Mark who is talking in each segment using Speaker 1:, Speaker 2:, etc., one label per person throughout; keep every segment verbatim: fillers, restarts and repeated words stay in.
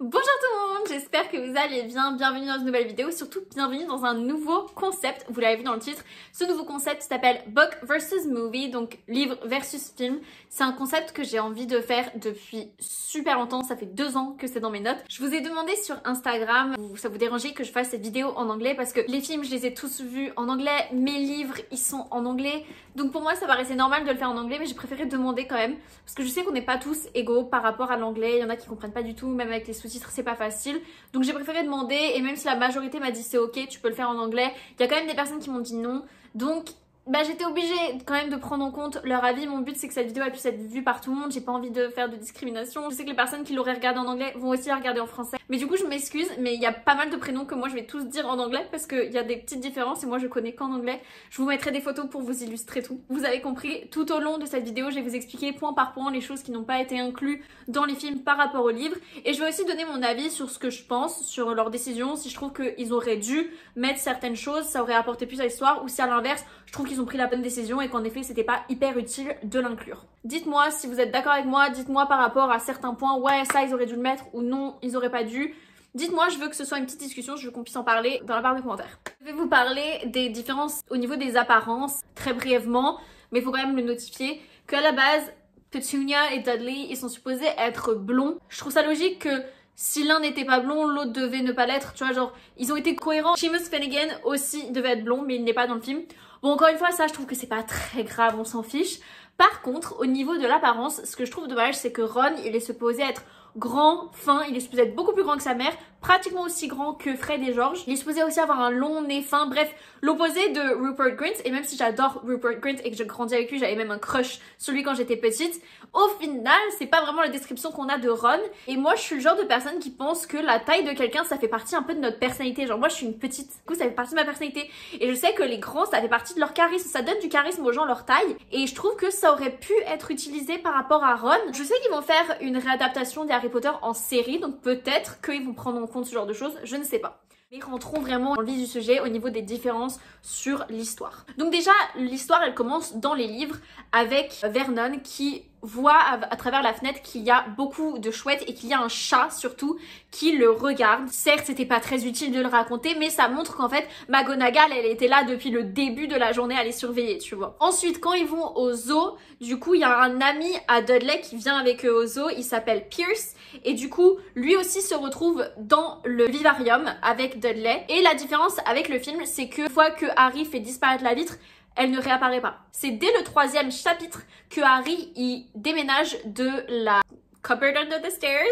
Speaker 1: Bonjour tout le monde, j'espère que vous allez bien, bienvenue dans une nouvelle vidéo, surtout bienvenue dans un nouveau concept, vous l'avez vu dans le titre. Ce nouveau concept s'appelle Book versus Movie, donc livre versus film. C'est un concept que j'ai envie de faire depuis super longtemps, ça fait deux ans que c'est dans mes notes. Je vous ai demandé sur Instagram, ça vous dérangeait que je fasse cette vidéo en anglais parce que les films je les ai tous vus en anglais, mes livres ils sont en anglais, donc pour moi ça paraissait normal de le faire en anglais, mais j'ai préféré demander quand même parce que je sais qu'on n'est pas tous égaux par rapport à l'anglais, il y en a qui comprennent pas du tout, même avec les sous-titres c'est pas facile, donc j'ai préféré demander, et même si la majorité m'a dit c'est ok, tu peux le faire en anglais, il y a quand même des personnes qui m'ont dit non, donc bah j'étais obligée quand même de prendre en compte leur avis. Mon but c'est que cette vidéo elle puisse être vue par tout le monde, j'ai pas envie de faire de discrimination. Je sais que les personnes qui l'auraient regardé en anglais vont aussi la regarder en français, mais du coup je m'excuse, mais il y a pas mal de prénoms que moi je vais tous dire en anglais parce qu'il y a des petites différences et moi je connais qu'en anglais. Je vous mettrai des photos pour vous illustrer tout. Vous avez compris, tout au long de cette vidéo je vais vous expliquer point par point les choses qui n'ont pas été incluses dans les films par rapport au livre, et je vais aussi donner mon avis sur ce que je pense, sur leur décision, si je trouve qu'ils auraient dû mettre certaines choses, ça aurait apporté plus à l'histoire, ou si à l'inverse je trouve qu'ils ont pris la bonne décision et qu'en effet c'était pas hyper utile de l'inclure. Dites-moi si vous êtes d'accord avec moi, dites-moi par rapport à certains points, ouais ça ils auraient dû le mettre ou non ils auraient pas dû. Dites-moi, je veux que ce soit une petite discussion, je veux qu'on puisse en parler dans la barre de commentaires. Je vais vous parler des différences au niveau des apparences très brièvement, mais il faut quand même le notifier qu'à la base Petunia et Dudley ils sont supposés être blonds. Je trouve ça logique que si l'un n'était pas blond, l'autre devait ne pas l'être, tu vois, genre ils ont été cohérents. Seamus Finnegan aussi devait être blond mais il n'est pas dans le film. Bon, encore une fois, ça, je trouve que c'est pas très grave, on s'en fiche. Par contre, au niveau de l'apparence, ce que je trouve dommage, c'est que Ron, il est supposé être grand, fin, il est supposé être beaucoup plus grand que sa mère, pratiquement aussi grand que Fred et George. Il est supposé aussi avoir un long nez fin, bref, l'opposé de Rupert Grint. Et même si j'adore Rupert Grint et que je grandis avec lui, j'avais même un crush sur lui quand j'étais petite, au final, c'est pas vraiment la description qu'on a de Ron. Et moi, je suis le genre de personne qui pense que la taille de quelqu'un, ça fait partie un peu de notre personnalité. Genre moi, je suis une petite, du coup, ça fait partie de ma personnalité. Et je sais que les grands, ça fait partie de leur charisme, ça donne du charisme aux gens, leur taille. Et je trouve que ça aurait pu être utilisé par rapport à Ron. Je sais qu'ils vont faire une réadaptation des Harry Potter en série, donc peut-être qu'ils vont prendre en compte ce genre de choses, je ne sais pas. Mais rentrons vraiment dans le vif du sujet au niveau des différences sur l'histoire. Donc déjà, l'histoire elle commence dans les livres avec Vernon qui voit à travers la fenêtre qu'il y a beaucoup de chouettes et qu'il y a un chat surtout qui le regarde. Certes, c'était pas très utile de le raconter, mais ça montre qu'en fait, McGonagall, elle était là depuis le début de la journée à les surveiller, tu vois. Ensuite, quand ils vont au zoo, du coup, il y a un ami à Dudley qui vient avec eux au zoo, il s'appelle Pierce, et du coup, lui aussi se retrouve dans le vivarium avec Dudley. Et la différence avec le film, c'est que une fois que Harry fait disparaître la vitre, elle ne réapparaît pas. C'est dès le troisième chapitre que Harry y déménage de la cupboard under the stairs,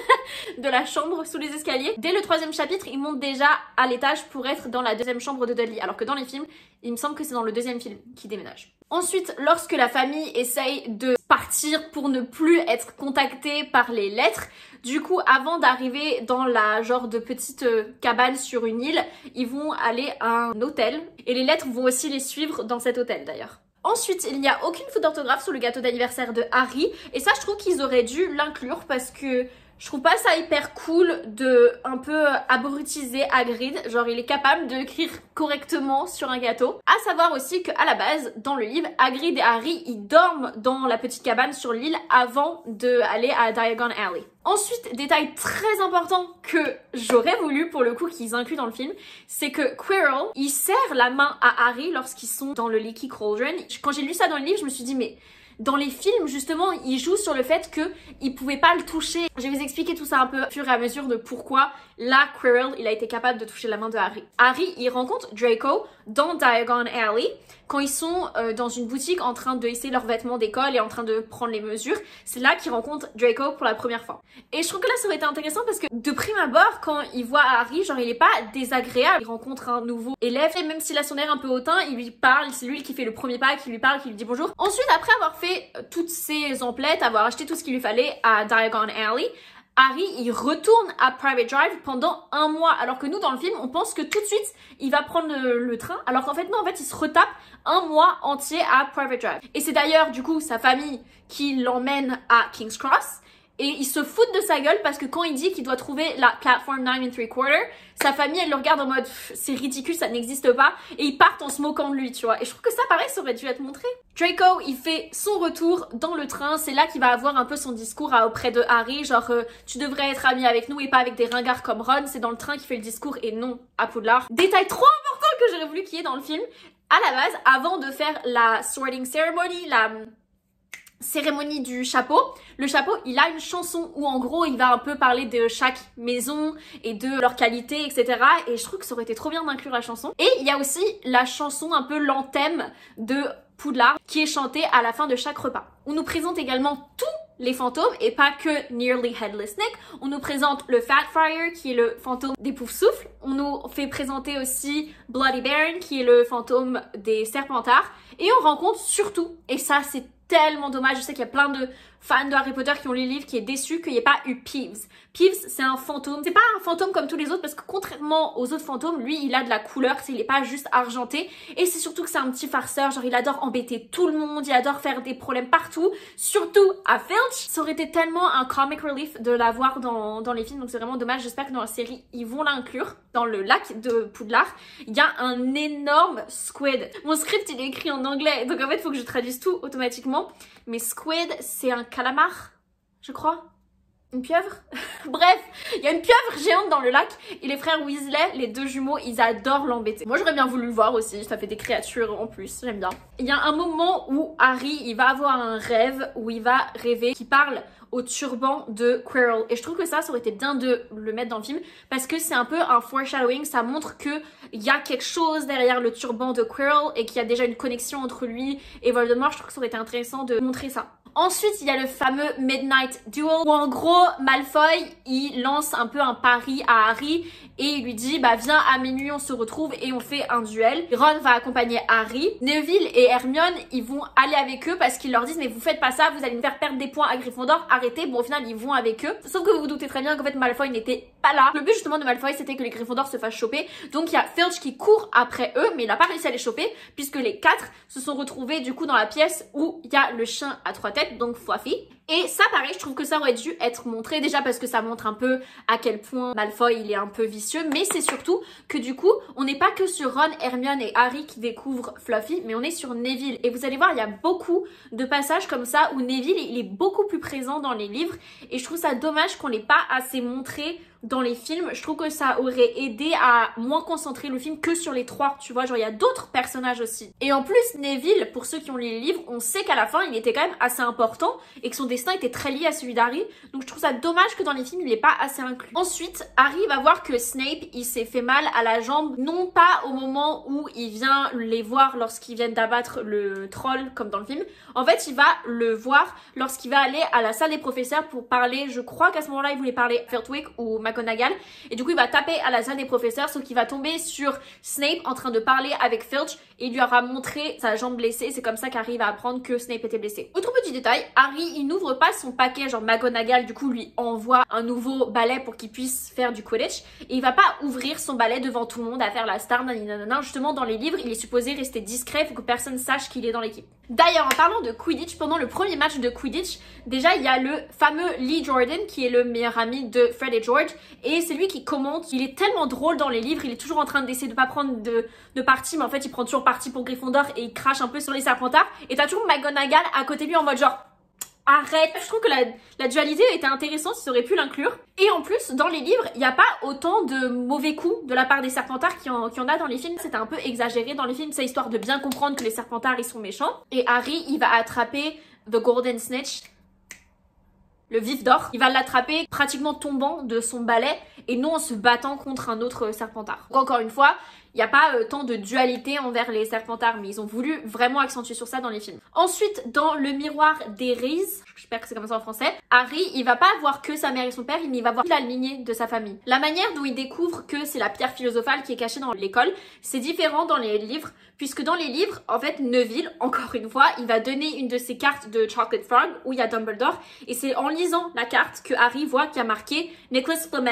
Speaker 1: de la chambre sous les escaliers. Dès le troisième chapitre, il monte déjà à l'étage pour être dans la deuxième chambre de Dudley. Alors que dans les films, il me semble que c'est dans le deuxième film qu'il déménage. Ensuite, lorsque la famille essaye de partir pour ne plus être contactée par les lettres, du coup, avant d'arriver dans la genre de petite euh, cabane sur une île, ils vont aller à un hôtel. Et les lettres vont aussi les suivre dans cet hôtel d'ailleurs. Ensuite, il n'y a aucune faute d'orthographe sur le gâteau d'anniversaire de Harry. Et ça, je trouve qu'ils auraient dû l'inclure parce que je trouve pas ça hyper cool de un peu abrutiser Hagrid. Genre, il est capable de l'écrire correctement sur un gâteau. À savoir aussi qu'à la base, dans le livre, Hagrid et Harry, ils dorment dans la petite cabane sur l'île avant d'aller à Diagon Alley. Ensuite, détail très important que j'aurais voulu pour le coup qu'ils incluent dans le film, c'est que Quirrell, il serre la main à Harry lorsqu'ils sont dans le Leaky Cauldron. Quand j'ai lu ça dans le livre, je me suis dit mais dans les films, justement, ils jouent sur le fait qu'ils pouvaient pas le toucher. Je vais vous expliquer tout ça un peu au fur et à mesure de pourquoi là, Quirrell, il a été capable de toucher la main de Harry. Harry, il rencontre Draco dans Diagon Alley quand ils sont euh, dans une boutique en train de essayer leurs vêtements d'école et en train de prendre les mesures. C'est là qu'il rencontre Draco pour la première fois. Et je trouve que là, ça aurait été intéressant parce que de prime abord, quand il voit Harry, genre, il est pas désagréable. Il rencontre un nouveau élève et même s'il a son air un peu hautain, il lui parle. C'est lui qui fait le premier pas, qui lui parle, qui lui dit bonjour. Ensuite, après avoir fait toutes ses emplettes, avoir acheté tout ce qu'il lui fallait à Diagon Alley, Harry, il retourne à Private Drive pendant un mois. Alors que nous, dans le film, on pense que tout de suite, il va prendre le, le train. Alors qu'en fait, non, en fait, il se retape un mois entier à Private Drive. Et c'est d'ailleurs, du coup, sa famille qui l'emmène à King's Cross. et ils se foutent de sa gueule parce que quand il dit qu'il doit trouver la platform nine and three quarter, sa famille elle le regarde en mode c'est ridicule, ça n'existe pas, et ils partent en se moquant de lui, tu vois. Et je trouve que ça pareil, ça aurait dû être montré. Draco il fait son retour dans le train, c'est là qu'il va avoir un peu son discours à, auprès de Harry, genre euh, tu devrais être ami avec nous et pas avec des ringards comme Ron. C'est dans le train qu'il fait le discours et non à Poudlard. Détail trop important que j'aurais voulu qu'il y ait dans le film. À la base, avant de faire la sorting ceremony, la cérémonie du chapeau, le chapeau il a une chanson où en gros il va un peu parler de chaque maison et de leur qualité, etc. Et je trouve que ça aurait été trop bien d'inclure la chanson. Et il y a aussi la chanson un peu l'anthème de Poudlard qui est chantée à la fin de chaque repas. On nous présente également tous les fantômes et pas que Nearly Headless Nick. On nous présente le Fat Friar qui est le fantôme des Poufsouffles. On nous fait présenter aussi Bloody Baron qui est le fantôme des Serpentards. Et on rencontre surtout, et ça c'est tellement dommage, je sais qu'il y a plein de fans de Harry Potter qui ont lu le livre qui est déçu qu'il n'y ait pas eu Peeves. Peeves c'est un fantôme, c'est pas un fantôme comme tous les autres parce que contrairement aux autres fantômes, lui il a de la couleur, il n'est pas juste argenté, et c'est surtout que c'est un petit farceur, genre il adore embêter tout le monde, il adore faire des problèmes partout, surtout à Filch. Ça aurait été tellement un comic relief de l'avoir dans, dans les films, donc c'est vraiment dommage. J'espère que dans la série ils vont l'inclure. Dans le lac de Poudlard, il y a un énorme squid. Mon script il est écrit en anglais, donc en fait il faut que je traduise tout automatiquement. Mais squid, c'est un calamar, je crois. Une pieuvre. Bref, il y a une pieuvre géante dans le lac et les frères Weasley, les deux jumeaux, ils adorent l'embêter. Moi j'aurais bien voulu le voir aussi, ça fait des créatures en plus, j'aime bien. Il y a un moment où Harry, il va avoir un rêve où il va rêver qu'il parle au turban de Quirrell. Et je trouve que ça, ça aurait été bien de le mettre dans le film parce que c'est un peu un foreshadowing, ça montre que il y a quelque chose derrière le turban de Quirrell et qu'il y a déjà une connexion entre lui et Voldemort. Je trouve que ça aurait été intéressant de montrer ça. Ensuite, il y a le fameux Midnight Duel où en gros, Malfoy, il lance un peu un pari à Harry et il lui dit bah viens à minuit on se retrouve et on fait un duel. Ron va accompagner Harry. Neville et Hermione, ils vont aller avec eux parce qu'ils leur disent mais vous faites pas ça, vous allez me faire perdre des points à Gryffondor, arrêtez. Bon au final ils vont avec eux. Sauf que vous vous doutez très bien qu'en fait Malfoy n'était pas là. Le but justement de Malfoy c'était que les Gryffondor se fassent choper. Donc il y a Filch qui court après eux mais il a pas réussi à les choper puisque les quatre se sont retrouvés du coup dans la pièce où il y a le chien à trois têtes, donc Fluffy. Et ça pareil, je trouve que ça aurait dû être montré déjà parce que ça montre un peu à quel point Malfoy il est un peu vicieux, mais c'est surtout que du coup on n'est pas que sur Ron, Hermione et Harry qui découvrent Fluffy, mais on est sur Neville. Et vous allez voir il y a beaucoup de passages comme ça où Neville il est beaucoup plus présent dans les livres et je trouve ça dommage qu'on l'ait pas assez montré dans les films. Je trouve que ça aurait aidé à moins concentrer le film que sur les trois, tu vois, genre il y a d'autres personnages aussi. Et en plus Neville, pour ceux qui ont lu les livres, on sait qu'à la fin il était quand même assez important et que son destin était très lié à celui d'Harry, donc je trouve ça dommage que dans les films il n'est pas assez inclus. Ensuite Harry va voir que Snape il s'est fait mal à la jambe, non pas au moment où il vient les voir lorsqu'ils viennent d'abattre le troll comme dans le film, en fait il va le voir lorsqu'il va aller à la salle des professeurs pour parler, je crois qu'à ce moment là il voulait parler Flitwick ou McGonagall, et du coup il va taper à la salle des professeurs, sauf qu'il va tomber sur Snape en train de parler avec Filch et il lui aura montré sa jambe blessée. C'est comme ça qu'Harry va apprendre que Snape était blessé. Autre petit détail, Harry il n'ouvre pas son paquet, genre McGonagall du coup lui envoie un nouveau balai pour qu'il puisse faire du Quidditch et il va pas ouvrir son balai devant tout le monde à faire la star, nanana. Justement dans les livres il est supposé rester discret, faut que personne sache qu'il est dans l'équipe. D'ailleurs en parlant de Quidditch, pendant le premier match de Quidditch, déjà il y a le fameux Lee Jordan qui est le meilleur ami de Fred et George et c'est lui qui commente. Il est tellement drôle dans les livres, il est toujours en train d'essayer de pas prendre de, de parti, mais en fait il prend toujours parti pour Gryffondor et il crache un peu sur les Serpentards et t'as toujours McGonagall à côté de lui en mode genre arrête. Je trouve que la, la dualité était intéressante, ils auraient pu l'inclure. Et en plus, dans les livres, il n'y a pas autant de mauvais coups de la part des Serpentards qu'il y, qu y en a dans les films. C'était un peu exagéré dans les films, c'est histoire de bien comprendre que les Serpentards, ils sont méchants. Et Harry, il va attraper The Golden Snitch, le vif d'or. Il va l'attraper pratiquement tombant de son balai et non en se battant contre un autre Serpentard. Donc, encore une fois, il n'y a pas euh, tant de dualité envers les Serpentards, mais ils ont voulu vraiment accentuer sur ça dans les films. Ensuite, dans le miroir des Reese, j'espère que c'est comme ça en français, Harry, il va pas voir que sa mère et son père, mais il va voir la lignée de sa famille. La manière dont il découvre que c'est la pierre philosophale qui est cachée dans l'école, c'est différent dans les livres, puisque dans les livres, en fait, Neville, encore une fois, il va donner une de ses cartes de Chocolate Frog, où il y a Dumbledore, et c'est en lisant la carte que Harry voit qu'il y a marqué Nicholas Flamel, et c'est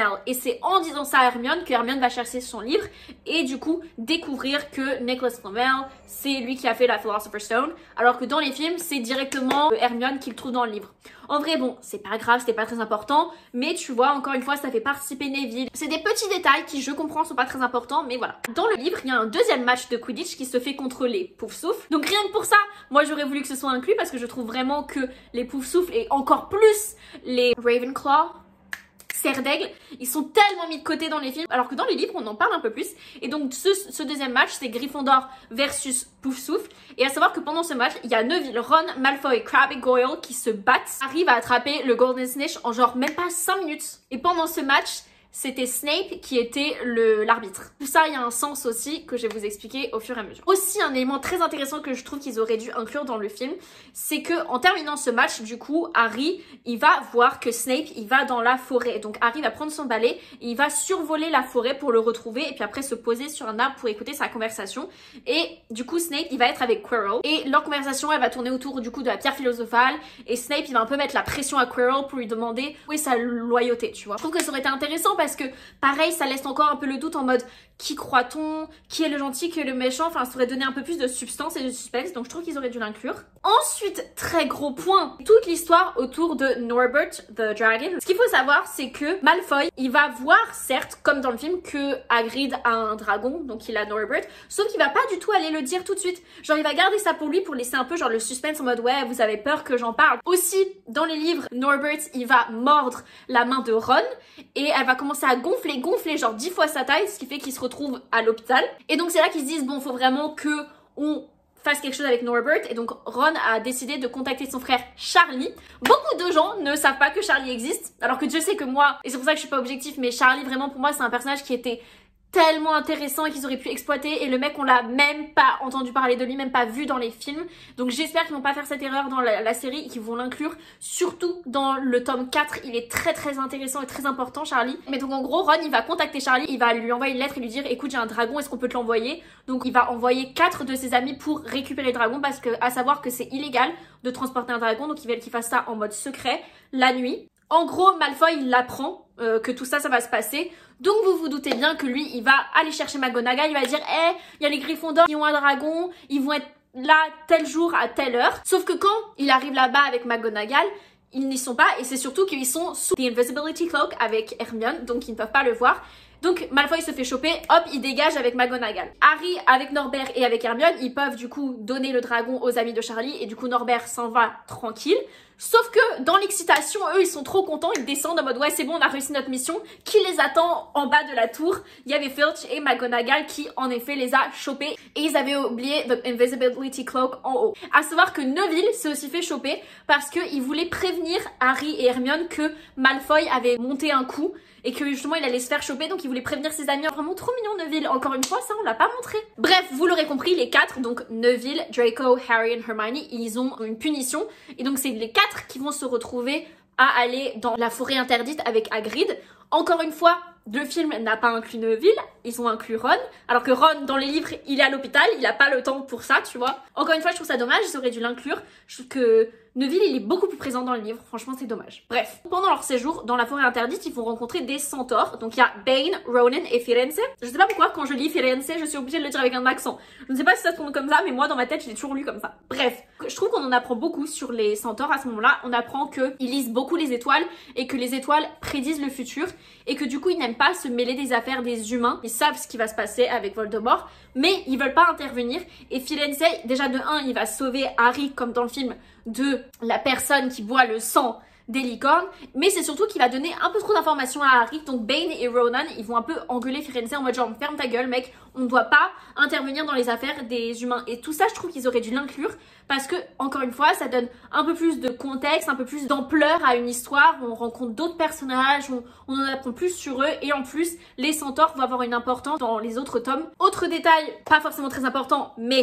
Speaker 1: c'est en disant ça à Hermione que Hermione va chercher son livre et du coup découvrir que Nicholas Flamel, c'est lui qui a fait la Philosopher's Stone, alors que dans les films, c'est directement Hermione qui le trouve dans le livre. En vrai, bon, c'est pas grave, c'était pas très important, mais tu vois, encore une fois, ça fait participer Neville. C'est des petits détails qui, je comprends, sont pas très importants, mais voilà. Dans le livre, il y a un deuxième match de Quidditch qui se fait contre les Poufsouffles. Donc rien que pour ça, moi j'aurais voulu que ce soit inclus parce que je trouve vraiment que les Poufsouffles et encore plus les Ravenclaw, Serre d'Aigle, ils sont tellement mis de côté dans les films, alors que dans les livres, on en parle un peu plus. Et donc, ce, ce deuxième match, c'est Gryffondor versus Poufsouffle. Et à savoir que pendant ce match, il y a Neville, Ron, Malfoy, Crabbe et Goyle qui se battent, arrivent à attraper le Golden Snitch en genre même pas cinq minutes. Et pendant ce match, c'était Snape qui était le l'arbitre. Tout ça, il y a un sens aussi que je vais vous expliquer au fur et à mesure. Aussi, un élément très intéressant que je trouve qu'ils auraient dû inclure dans le film, c'est que en terminant ce match, du coup, Harry, il va voir que Snape, il va dans la forêt. Donc Harry va prendre son balai, et il va survoler la forêt pour le retrouver et puis après se poser sur un arbre pour écouter sa conversation. Et du coup, Snape, il va être avec Quirrell et leur conversation, elle va tourner autour du coup de la pierre philosophale. Et Snape, il va un peu mettre la pression à Quirrell pour lui demander où est sa loyauté, tu vois. Je trouve que ça aurait été intéressant parce que pareil, ça laisse encore un peu le doute en mode qui croit-on, qui est le gentil, qui est le méchant, enfin ça aurait donné un peu plus de substance et de suspense, donc je trouve qu'ils auraient dû l'inclure. Ensuite, très gros point, toute l'histoire autour de Norbert the Dragon. Ce qu'il faut savoir, c'est que Malfoy, il va voir, certes, comme dans le film, que Hagrid a un dragon, donc il a Norbert, sauf qu'il va pas du tout aller le dire tout de suite. Genre il va garder ça pour lui pour laisser un peu genre le suspense en mode ouais, vous avez peur que j'en parle. Aussi, dans les livres, Norbert, il va mordre la main de Ron et elle va commencer à gonfler, gonfler genre dix fois sa taille, ce qui fait qu'il se retrouve à l'hôpital. Et donc c'est là qu'ils se disent bon, faut vraiment que on fasse quelque chose avec Norbert. Et donc Ron a décidé de contacter son frère Charlie. Beaucoup de gens ne savent pas que Charlie existe, alors que Dieu sait que moi, et c'est pour ça que je suis pas objectif, mais Charlie vraiment pour moi c'est un personnage qui était tellement intéressant et qu'ils auraient pu exploiter, et le mec on l'a même pas entendu parler de lui, même pas vu dans les films. Donc j'espère qu'ils vont pas faire cette erreur dans la, la série et qu'ils vont l'inclure, surtout dans le tome quatre. Il est très très intéressant et très important, Charlie. Mais donc en gros, Ron il va contacter Charlie, il va lui envoyer une lettre et lui dire écoute, j'ai un dragon, est-ce qu'on peut te l'envoyer? Donc il va envoyer quatre de ses amis pour récupérer le dragon, parce que à savoir que c'est illégal de transporter un dragon, donc ils veulent qu'il fasse ça en mode secret la nuit. En gros, Malfoy il l'apprend euh, que tout ça ça va se passer. Donc vous vous doutez bien que lui, il va aller chercher McGonagall, il va dire « Eh, il y a les Gryffondors qui ont un dragon, ils vont être là tel jour à telle heure. » Sauf que quand il arrive là-bas avec McGonagall, ils n'y sont pas, et c'est surtout qu'ils sont sous The Invisibility Cloak avec Hermione, donc ils ne peuvent pas le voir. Donc Malfoy se fait choper, hop, il dégage avec McGonagall. Harry, avec Norbert et avec Hermione, ils peuvent du coup donner le dragon aux amis de Charlie, et du coup Norbert s'en va tranquille. Sauf que dans l'excitation, eux ils sont trop contents, ils descendent en mode ouais c'est bon, on a réussi notre mission. Qui les attend en bas de la tour? Il y avait Filch et McGonagall qui en effet les a chopés, et ils avaient oublié The Invisibility Cloak en haut. À savoir que Neville s'est aussi fait choper parce qu'il voulait prévenir Harry et Hermione que Malfoy avait monté un coup et que justement il allait se faire choper, donc il voulait prévenir ses amis. Vraiment trop mignon Neville, encore une fois ça on l'a pas montré. Bref, vous l'aurez compris, les quatre, donc Neville, Draco, Harry et Hermione, ils ont une punition, et donc c'est les quatre qui vont se retrouver à aller dans la forêt interdite avec Hagrid. Encore une fois, le film n'a pas inclus Neville, ils ont inclus Ron, alors que Ron dans les livres il est à l'hôpital, il a pas le temps pour ça, tu vois. Encore une fois je trouve ça dommage, ils auraient dû l'inclure. Je trouve que Neville il est beaucoup plus présent dans le livre, franchement c'est dommage. Bref, pendant leur séjour dans la forêt interdite, ils vont rencontrer des centaures. Donc il y a Bane, Ronan et Firenze. Je sais pas pourquoi quand je lis Firenze, je suis obligée de le dire avec un accent. Je ne sais pas si ça se prononce comme ça, mais moi dans ma tête je l'ai toujours lu comme ça. Bref, je trouve qu'on en apprend beaucoup sur les centaures à ce moment-là. On apprend qu'ils lisent beaucoup les étoiles et que les étoiles prédisent le futur, et que du coup ils n'aiment pas se mêler des affaires des humains. Ils savent ce qui va se passer avec Voldemort, mais ils veulent pas intervenir. Et Firenze, déjà de un, il va sauver Harry comme dans le film de la personne qui boit le sang des licornes, mais c'est surtout qu'il va donner un peu trop d'informations à Harry. Donc Bane et Ronan, ils vont un peu engueuler Firenze en mode genre ferme ta gueule mec, on ne doit pas intervenir dans les affaires des humains. Et tout ça je trouve qu'ils auraient dû l'inclure, parce que encore une fois ça donne un peu plus de contexte, un peu plus d'ampleur à une histoire. On rencontre d'autres personnages, on, on en apprend plus sur eux, et en plus les centaures vont avoir une importance dans les autres tomes. Autre détail, pas forcément très important, mais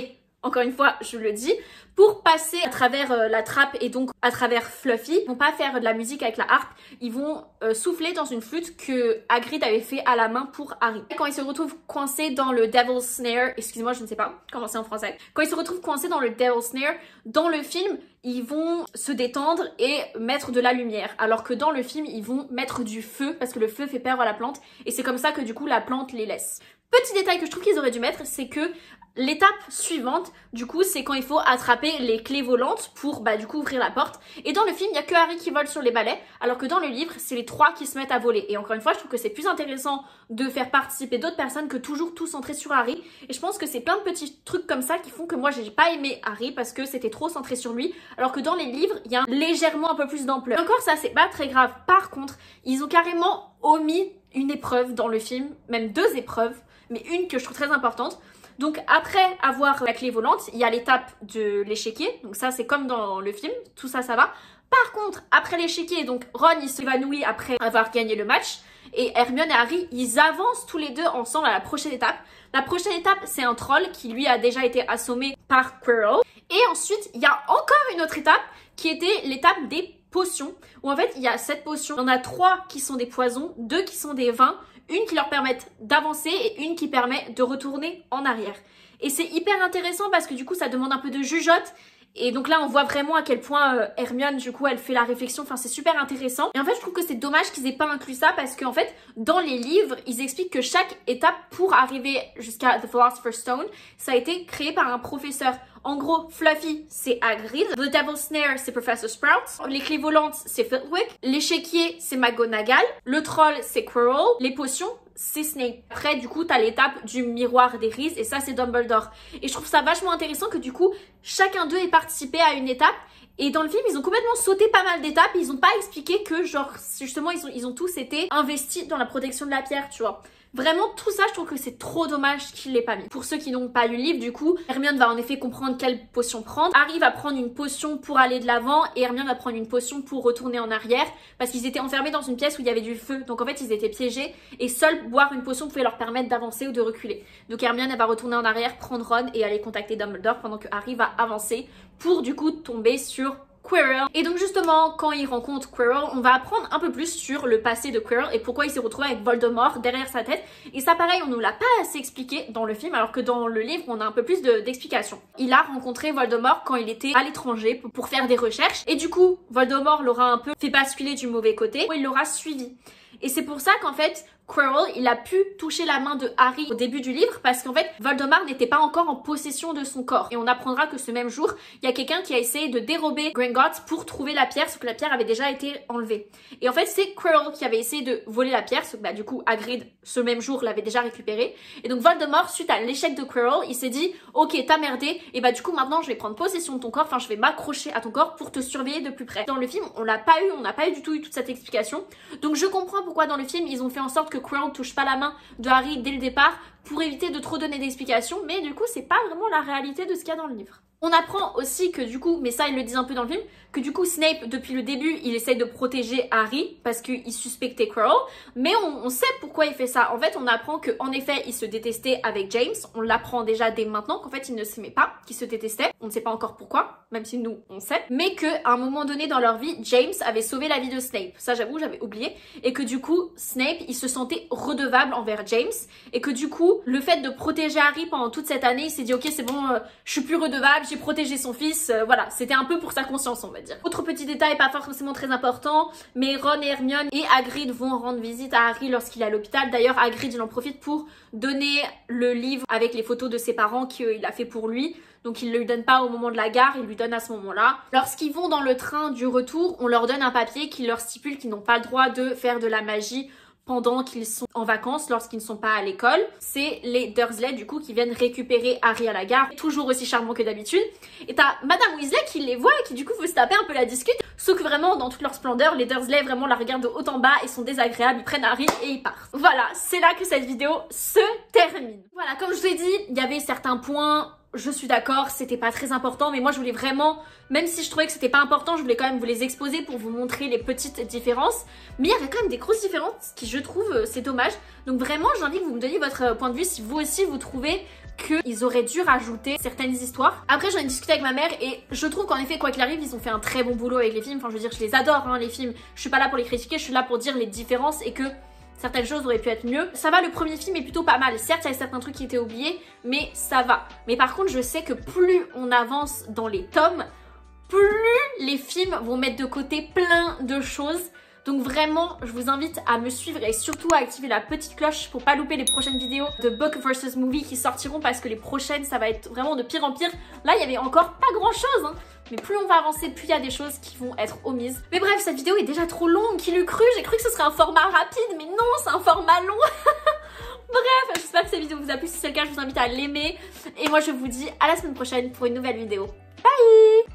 Speaker 1: encore une fois, je le dis, pour passer à travers euh, la trappe et donc à travers Fluffy. Ils vont pas faire de la musique avec la harpe, ils vont euh, souffler dans une flûte que Hagrid avait fait à la main pour Harry. Quand ils se retrouvent coincés dans le Devil's Snare, excusez-moi, je ne sais pas comment c'est en français. Quand ils se retrouvent coincés dans le Devil's Snare, dans le film, ils vont se détendre et mettre de la lumière. Alors que dans le film, ils vont mettre du feu parce que le feu fait peur à la plante et c'est comme ça que du coup la plante les laisse. Petit détail que je trouve qu'ils auraient dû mettre, c'est que l'étape suivante, du coup, c'est quand il faut attraper les clés volantes pour, bah, du coup, ouvrir la porte. Et dans le film, il n'y a que Harry qui vole sur les balais, alors que dans le livre, c'est les trois qui se mettent à voler. Et encore une fois, je trouve que c'est plus intéressant de faire participer d'autres personnes que toujours tout centré sur Harry. Et je pense que c'est plein de petits trucs comme ça qui font que moi, j'ai pas aimé Harry parce que c'était trop centré sur lui, alors que dans les livres, il y a un, légèrement un peu plus d'ampleur. Encore, ça, c'est pas très grave. Par contre, ils ont carrément omis une épreuve dans le film, même deux épreuves, mais une que je trouve très importante. Donc après avoir la clé volante, il y a l'étape de l'échiquier, donc ça c'est comme dans le film, tout ça ça va. Par contre, après l'échiquier, donc Ron il s'évanouit après avoir gagné le match, et Hermione et Harry ils avancent tous les deux ensemble à la prochaine étape. La prochaine étape c'est un troll qui lui a déjà été assommé par Quirrell. Et ensuite il y a encore une autre étape qui était l'étape des potions, où en fait il y a sept potions, il y en a trois qui sont des poisons, deux qui sont des vins, une qui leur permettent d'avancer et une qui permet de retourner en arrière. Et c'est hyper intéressant parce que du coup ça demande un peu de jugeote. Et donc là on voit vraiment à quel point euh, Hermione du coup elle fait la réflexion, enfin c'est super intéressant. Et en fait je trouve que c'est dommage qu'ils aient pas inclus ça parce qu'en fait dans les livres ils expliquent que chaque étape pour arriver jusqu'à The Philosopher's Stone ça a été créé par un professeur. En gros, Fluffy, c'est Hagrid. The Devil's Snare, c'est Professor Sprout. Les clés volantes, c'est Flitwick. L'échiquier, c'est McGonagall. Le troll, c'est Quirrell. Les potions, c'est Snape. Après, du coup, t'as l'étape du miroir des Rises et ça, c'est Dumbledore. Et je trouve ça vachement intéressant que du coup, chacun d'eux ait participé à une étape. Et dans le film, ils ont complètement sauté pas mal d'étapes. Ils ont pas expliqué que, genre, justement, ils ont, ils ont tous été investis dans la protection de la pierre, tu vois. Vraiment, tout ça, je trouve que c'est trop dommage qu'il l'ait pas mis. Pour ceux qui n'ont pas lu le livre, du coup, Hermione va en effet comprendre quelle potion prendre. Harry va prendre une potion pour aller de l'avant et Hermione va prendre une potion pour retourner en arrière parce qu'ils étaient enfermés dans une pièce où il y avait du feu. Donc en fait, ils étaient piégés et seul boire une potion pouvait leur permettre d'avancer ou de reculer. Donc Hermione, elle va retourner en arrière, prendre Ron et aller contacter Dumbledore pendant que Harry va avancer pour du coup tomber sur Quirrell. Et donc justement, quand il rencontre Quirrell, on va apprendre un peu plus sur le passé de Quirrell et pourquoi il s'est retrouvé avec Voldemort derrière sa tête. Et ça pareil, on nous l'a pas assez expliqué dans le film, alors que dans le livre, on a un peu plus d'explications. Il a rencontré Voldemort quand il était à l'étranger pour, pour faire des recherches. Et du coup, Voldemort l'aura un peu fait basculer du mauvais côté, où il l'aura suivi. Et c'est pour ça qu'en fait, Quirrell, il a pu toucher la main de Harry au début du livre parce qu'en fait, Voldemort n'était pas encore en possession de son corps. Et on apprendra que ce même jour, il y a quelqu'un qui a essayé de dérober Gringotts pour trouver la pierre, sauf que la pierre avait déjà été enlevée. Et en fait, c'est Quirrell qui avait essayé de voler la pierre, sauf que bah, du coup, Hagrid, ce même jour, l'avait déjà récupérée. Et donc Voldemort, suite à l'échec de Quirrell, il s'est dit « Ok, t'as merdé, et bah du coup, maintenant, je vais prendre possession de ton corps, enfin, je vais m'accrocher à ton corps pour te surveiller de plus près. » Dans le film, on l'a pas eu, on n'a pas eu du tout eu toute cette explication. Donc je comprends pourquoi dans le film, ils ont fait en sorte que Quirrell touche pas la main de Harry dès le départ pour éviter de trop donner d'explications, mais du coup c'est pas vraiment la réalité de ce qu'il y a dans le livre. On apprend aussi que du coup, mais ça ils le disent un peu dans le film, que du coup Snape depuis le début il essaye de protéger Harry parce qu'il suspectait Quirrell, mais on, on sait pourquoi il fait ça. En fait on apprend qu'en effet il se détestait avec James, on l'apprend déjà dès maintenant qu'en fait il ne s'aimait pas, qu'il se détestait, on ne sait pas encore pourquoi, même si nous on sait, mais qu'à un moment donné dans leur vie, James avait sauvé la vie de Snape, ça j'avoue j'avais oublié, et que du coup Snape il se sentait redevable envers James, et que du coup le fait de protéger Harry pendant toute cette année, il s'est dit ok c'est bon, euh, je suis plus redevable, j'ai protégé son fils, euh, voilà, c'était un peu pour sa conscience on va dire. Autre petit détail pas forcément très important, mais Ron et Hermione et Hagrid vont rendre visite à Harry lorsqu'il est à l'hôpital. D'ailleurs Hagrid il en profite pour donner le livre avec les photos de ses parents qu'il a fait pour lui. Donc il ne lui donne pas au moment de la gare, il lui donne à ce moment-là. Lorsqu'ils vont dans le train du retour, on leur donne un papier qui leur stipule qu'ils n'ont pas le droit de faire de la magie pendant qu'ils sont en vacances, lorsqu'ils ne sont pas à l'école. C'est les Dursley du coup qui viennent récupérer Harry à la gare, toujours aussi charmant que d'habitude. Et t'as Madame Weasley qui les voit et qui du coup veut se taper un peu la discute, sauf que vraiment dans toute leur splendeur, les Dursley vraiment la regardent de haut en bas et sont désagréables, ils prennent Harry et ils partent. Voilà, c'est là que cette vidéo se termine. Voilà, comme je vous ai dit, il y avait certains points je suis d'accord, c'était pas très important, mais moi je voulais vraiment, même si je trouvais que c'était pas important, je voulais quand même vous les exposer pour vous montrer les petites différences. Mais il y avait quand même des grosses différences qui, je trouve, c'est dommage. Donc vraiment, j'ai envie que vous me donniez votre point de vue si vous aussi vous trouvez qu'ils auraient dû rajouter certaines histoires. Après, j'en ai discuté avec ma mère et je trouve qu'en effet, quoi qu'il arrive, ils ont fait un très bon boulot avec les films. Enfin, je veux dire, je les adore, hein, les films. Je suis pas là pour les critiquer, je suis là pour dire les différences et que certaines choses auraient pu être mieux. Ça va, le premier film est plutôt pas mal. Certes, il y a certains trucs qui étaient oubliés, mais ça va. Mais par contre, je sais que plus on avance dans les tomes, plus les films vont mettre de côté plein de choses. Donc vraiment, je vous invite à me suivre et surtout à activer la petite cloche pour pas louper les prochaines vidéos de Book versus Movie qui sortiront parce que les prochaines, ça va être vraiment de pire en pire. Là, il y avait encore pas grand chose, hein. Mais plus on va avancer, plus il y a des choses qui vont être omises. Mais bref, cette vidéo est déjà trop longue. Qui l'eût cru? J'ai cru que ce serait un format rapide, mais non, c'est un format long. Bref, j'espère que cette vidéo vous a plu. Si c'est le cas, je vous invite à l'aimer. Et moi, je vous dis à la semaine prochaine pour une nouvelle vidéo. Bye!